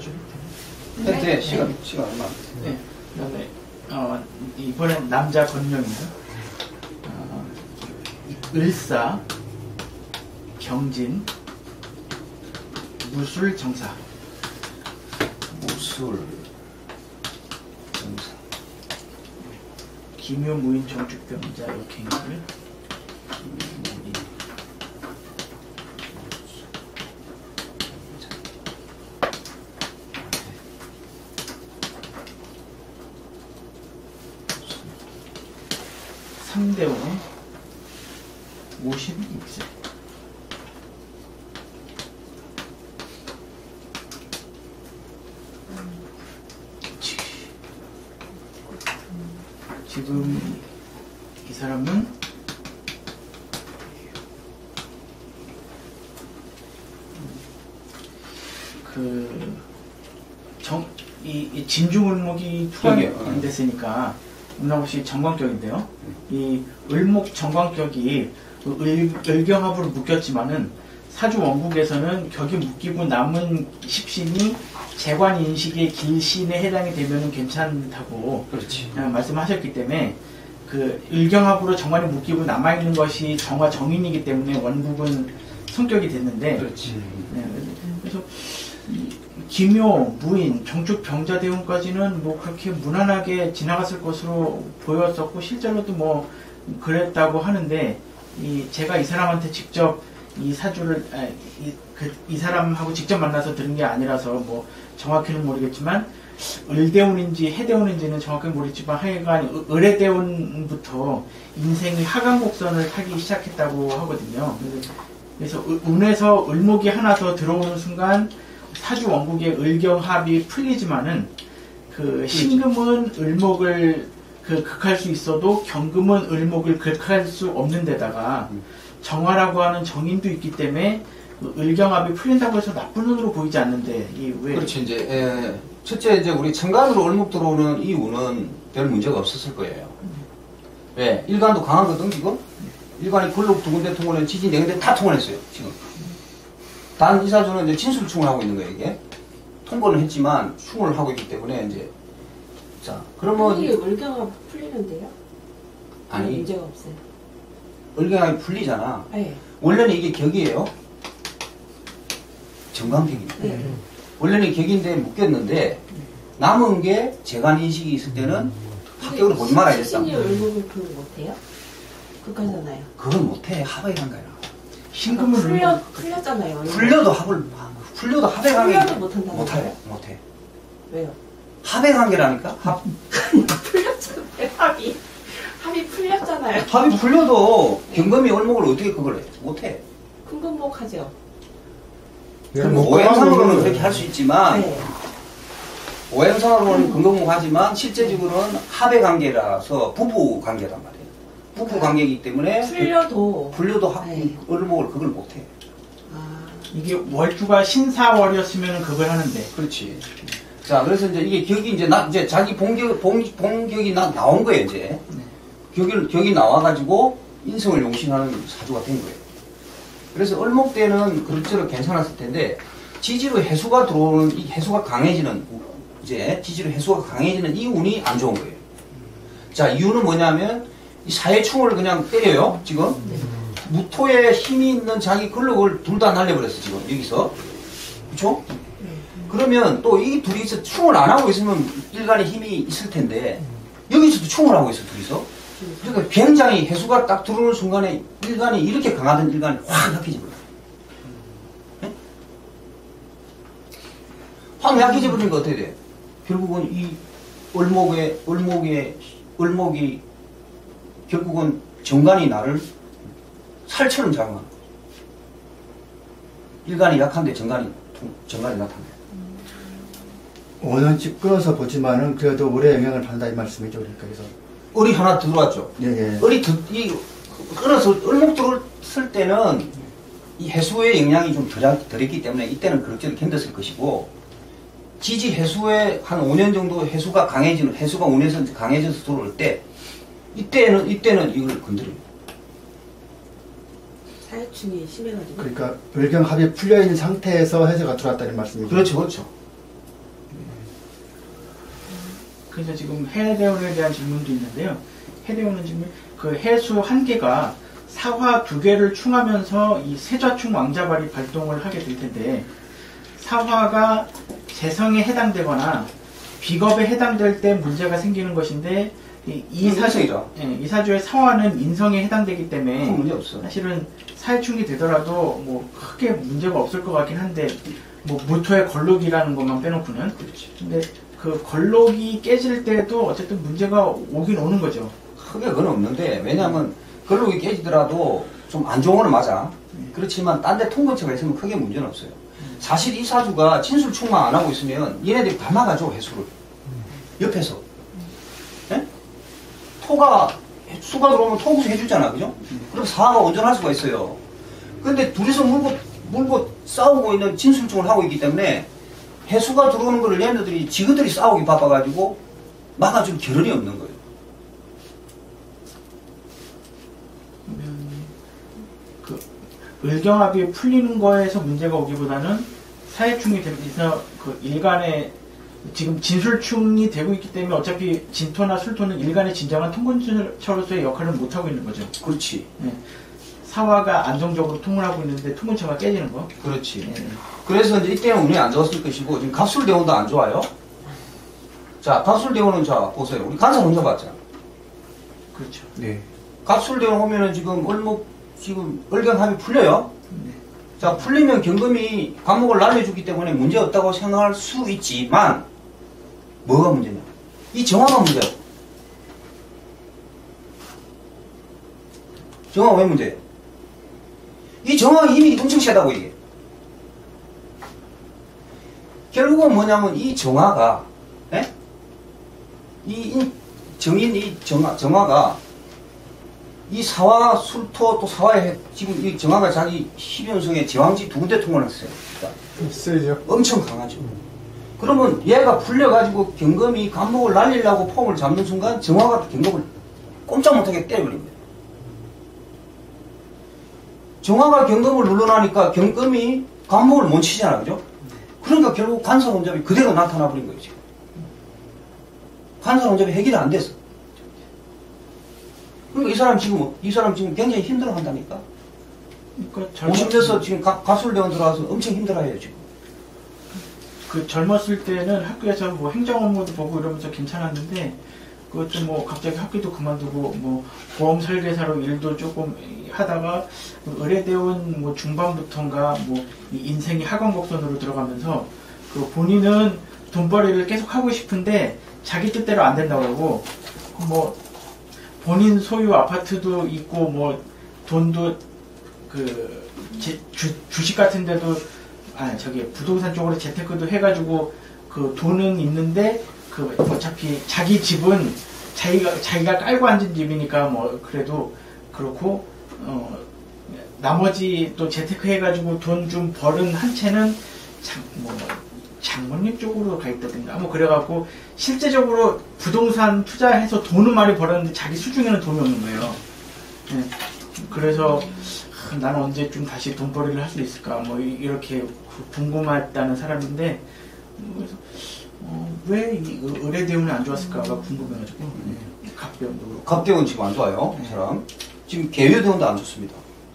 현재 시간 얼마 안 됐어요. 네. 그다음에 이번엔 남자 건명입니다. 을사, 경진, 무술, 정사. 무술, 정사. 기묘, 무인, 정축병자, 역행들. 상대원의 56세. 지금 이 사람은 이 진중을목이 투각이 안 됐으니까 문화고시 정광격인데요. 이 을목 정광격이 을경합으로 묶였지만은 사주 원국에서는 격이 묶이고 남은 십신이 재관인식의 길신에 해당이 되면 괜찮다고 말씀하셨기 때문에 그 을경합으로 정관이 묶이고 남아있는 것이 정화 정인이기 때문에 원국은 성격이 됐는데 네, 그래서 기묘, 무인, 정축 병자 대운까지는 뭐 그렇게 무난하게 지나갔을 것으로 보였었고 실제로도 뭐 그랬다고 하는데 제가 이 사람한테 직접 이 사주를 이 사람하고 직접 만나서 들은 게 아니라서 뭐 정확히는 모르겠지만 을대운인지 해대운인지는 정확히 모르겠지만 하여간 을해대운부터 인생이 하강곡선을 타기 시작했다고 하거든요. 그래서 운에서 을목이 하나 더 들어오는 순간 사주 원국의 을경합이 풀리지만은 그 신금은 을목을 극할 수 있어도 경금은 을목을 극할 수 없는 데다가 정화라고 하는 정인도 있기 때문에 을경합이 풀린다고 해서 나쁜 운으로 보이지 않는데 왜? 그렇죠. 이제 첫째 이제 우리 천간으로 을목 들어오는 이 운은 별 문제가 없었을 거예요. 왜? 일간도 강하거든 지금. 일간이 걸록 두 군데 통원해 지진 네 군데 다 통원했어요 지금. 단 이 사주는 이제 진술충을 하고 있는 거예요 이게. 통과는 했지만 충을 하고 있기 때문에 이제 자 그러면 이게 을경합 풀리는데요? 아니 문제가 없어요. 을경합이 풀리잖아. 네. 원래는 이게 격이에요. 정관격입니다. 네. 원래는 격인데 묶였는데 남은 게 재관인식이 있을 때는 합격으로 보지 말아야 됐다. 신이 을목을 그거 못해요? 그거잖아요. 그건 못해. 합의한 거야. 신금은 풀렸잖아요. 풀려도 합의 관계 풀려도 못한다. 못해. 왜요? 합의 관계라니까. 풀렸잖아요. 합이 풀렸잖아요. 합의 풀려도 경금이 을목을 어떻게 그걸 해? 못해. 금금목하죠. 그럼 오행상으로는 그렇게 할 수 있지만 네. 오행상으로는 금금목하지만 실제적으로는 합의 관계라서 부부 관계란 말이에요. 부부 관계이기 때문에 풀려도 네. 을목을 그걸 못해. 이게 월주가 신사월이었으면 그걸 하는데. 그렇지. 자, 그래서 이제 이게 격이 이제 자기 본격이 나온 거예요, 이제. 네. 격이 나와가지고 인성을 용신하는 사주가 된 거예요. 그래서 을목 때는 그럭저럭 괜찮았을 텐데, 지지로 해수가 들어오는, 이 해수가 강해지는, 이제, 지지로 해수가 강해지는 이 운이 안 좋은 거예요. 자, 이유는 뭐냐면, 이 사회충을 그냥 때려요, 지금. 무토에 힘이 있는 자기 근력을 둘 다 날려버렸어, 지금, 여기서. 그쵸? 그러면 또 이 둘이서 충을 안 하고 있으면 일간에 힘이 있을 텐데, 여기서도 충을 하고 있어, 둘이서. 그러니까 굉장히 해수가 딱 들어오는 순간에 일간이 이렇게 강하던 일간이 확 약해져 버려요. 네? 확 약해져 버리니까 어떻게 돼? 결국은 이 을목이 결국은 정관이 나를 살처럼 작용하는 거죠. 일간이 약한데 정관이 나타나요. 5년씩 끊어서 보지만은 그래도 오래 영향을 받는다 이 말씀이죠. 그러니까 그래서 을이 하나 들어왔죠. 예. 을이 끊어서 을목 들어왔을 때는 이 해수의 영향이 좀 덜했기 때문에 이때는 그럭저럭 견뎠을 것이고, 지지 해수에 한 5년 정도 해수가 운에서 강해져서 들어올 때 이때는 이걸 건드려요. 사회충이 심해가지고. 그러니까 을경합이 풀려있는 상태에서 해제가 들어왔다는 말씀이죠. 그렇죠. 그래서 지금 해대원에 대한 질문도 있는데요. 해대원은 지금 그 해수 1개가 사화 2개를 충하면서 이 세좌충 왕자발이 발동을 하게 될 텐데, 사화가 재성에 해당되거나 비겁에 해당될 때 문제가 생기는 것인데, 이 사주의 사화는 인성에 해당되기 때문에 문제 없어. 사실은 사회충이 되더라도 뭐 크게 문제가 없을 것 같긴 한데, 뭐 무토의 걸록이라는 것만 빼놓고는. 그렇지. 근데 그 걸록이 깨질 때도 어쨌든 문제가 오긴 오는 거죠. 크게 그건 없는데, 왜냐하면 걸록이 깨지더라도 좀 안 좋은 거는 맞아. 그렇지만 딴 데 통근처가 있으면 크게 문제는 없어요. 사실 이 사주가 진술충만 안 하고 있으면 얘네들이 다 막아줘, 해수를. 옆에서. 예? 수가 들어오면 토구수 해주잖아, 그죠? 그럼 사화가 온전할 수가 있어요. 근데 둘이서 물고 싸우고 있는 진술충을 하고 있기 때문에 해수가 들어오는 거를 얘네들이 지그들이 싸우기 바빠가지고 막아줄 겨를이 없는 거예요. 그 을경합이 풀리는 거에서 문제가 오기보다는 사회충이 되면서 그 일간의 지금 진술충이 되고 있기 때문에 어차피 진토나 술토는 일간의 진정한 통근처로서의 역할을 못하고 있는 거죠. 그렇지. 네. 사화가 안정적으로 통을 하고 있는데 통근처가 깨지는 거. 그렇지. 네. 그래서 이제 이때는 운이 안 좋았을 것이고, 지금 갑술대원도 안 좋아요. 자, 갑술대원은 자, 보세요. 우리 간사 먼저 봤잖아. 그렇죠. 네. 갑술대원 오면은 지금 지금 을경합이 풀려요. 네. 자, 풀리면 경금이 감목을 날려주기 때문에 문제 없다고 생각할 수 있지만, 뭐가 문제냐? 이 정화가 문제야. 정화가 왜 문제야? 이 정화가 이미 엄청 세다고, 이게. 결국은 뭐냐면, 이 정화가, 예? 정화가, 이 사화, 술토, 또 사화에, 지금 이 정화가 자기 12연성에 제왕지 2군데 통을 했어요. 세죠. 엄청 강하죠. 그러면 얘가 풀려가지고 경금이 감목을 날리려고 폼을 잡는 순간 정화가 경금을 꼼짝 못하게 때려버린 거예요. 정화가 경금을 눌러나니까 경금이 감목을 못 치잖아, 그죠? 그러니까 결국 간사혼잡이 그대로 나타나버린 거예요, 지금. 간사혼잡이 해결이 안 돼서. 그러니까 이 사람 지금 굉장히 힘들어 한다니까? 그러니까 50대에서 지금 가술대원 들어와서 엄청 힘들어 해요, 지금. 그 젊었을 때는 학교에서 뭐 행정 업무도 보고 이러면서 괜찮았는데, 그것도 뭐 갑자기 학교도 그만두고 뭐 보험 설계사로 일도 조금 하다가 의뢰대원 뭐 중반부터인가 뭐 인생이 학원 곡선으로 들어가면서 그 본인은 돈벌이를 계속 하고 싶은데 자기 뜻대로 안 된다고 하고, 뭐 본인 소유 아파트도 있고 뭐 돈도 그 주식 같은 데도 부동산 쪽으로 재테크도 해가지고 그 돈은 있는데 그 어차피 자기 집은 자기가 깔고 앉은 집이니까 뭐 그래도 그렇고, 나머지 또 재테크 해가지고 돈 좀 벌은 한 채는 장모님 쪽으로 가 있다든가 뭐 그래갖고 실제적으로 부동산 투자해서 돈은 많이 벌었는데 자기 수중에는 돈이 없는 거예요. 네. 그래서 나는 언제쯤 다시 돈벌이를 할 수 있을까 뭐 이렇게 궁금했다는 사람인데, 그래서 왜 이 의뢰대운이 안 좋았을까가 궁금해가지고. 네. 갑대운도 그렇고. 갑대운 지금 안 좋아요, 이 사람. 지금 개요대운도 안 좋습니다.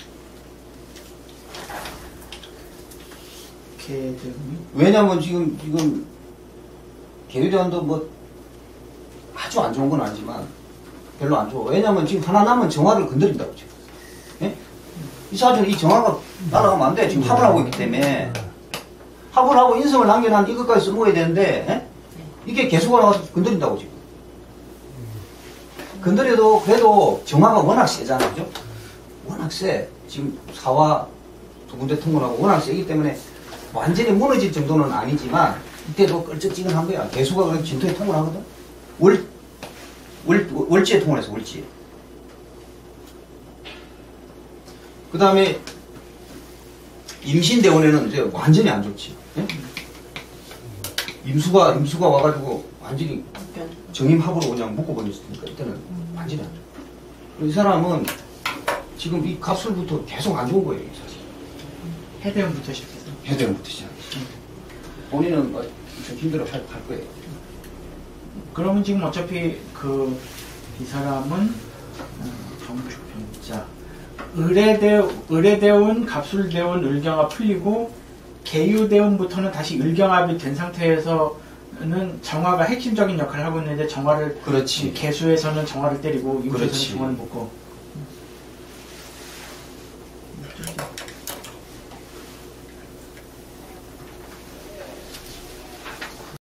개대운이? 왜냐면 지금 개요대운도 뭐 아주 안 좋은 건 아니지만 별로 안 좋아. 왜냐면 지금 하나 남은 정화를 건드린다고 지금. 예? 이 사주는 이 정화가 날아가면 안 돼. 지금 합을 하고 있기 때문에. 합을 하고 인성을 남겨놓은 이것까지 써먹어야 되는데, 예? 이게 개수가 나와서 건드린다고 지금. 건드려도 그래도 정화가 워낙 세잖아, 그죠? 워낙 세. 지금 사화 2군데 통과하고 워낙 세기 때문에 완전히 무너질 정도는 아니지만 이때도 끌적지근한 거야. 개수가 그래도 진토에 통을 하거든. 월지에 통을 해서 월지에. 그 다음에 임신대원에는 이제 완전히 안 좋지. 예? 임수가 와가지고 완전히 정임합으로 그냥 묶어버렸으니까 이때는 완전히 안 좋아. 이 사람은 지금 이 갑술부터 계속 안 좋은 거예요, 사실. 해대운부터 시작해서. 해대운부터 시작. 본인은 좀 힘들어 할 거예요. 그러면 지금 어차피 이 사람은 경축병자 의례대운, 갑술대운, 을경합 풀리고 계유대운부터는 다시 을경합이 된 상태에서는 정화가 핵심적인 역할을 하고 있는데 정화를 그렇지. 개수에서는 정화를 때리고 임수에서는 그렇지. 정화를 묶고